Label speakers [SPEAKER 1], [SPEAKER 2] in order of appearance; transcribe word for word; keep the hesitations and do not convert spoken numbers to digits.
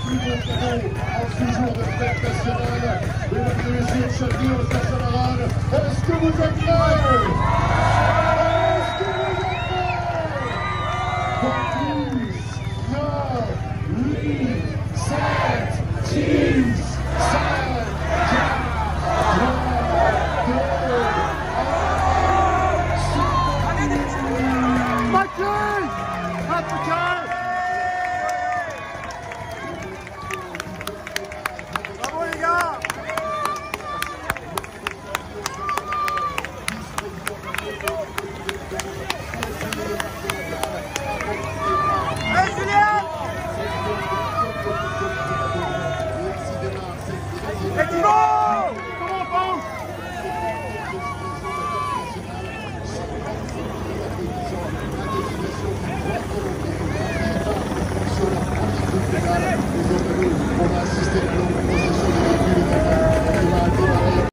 [SPEAKER 1] plus beau cadeau en ce jour de fête nationale. Mesdames et messieurs, champions de sa camarade, est-ce que vous êtes prêts? Est-ce que vous êtes prêts? dix, neuf, huit, sept, six, cinq, quatre, trois, deux, un. Mathieu! Mathieu! Bravo les gars! Hey Julien! Et Thibaut! Comment on pense? Sur la première finale, les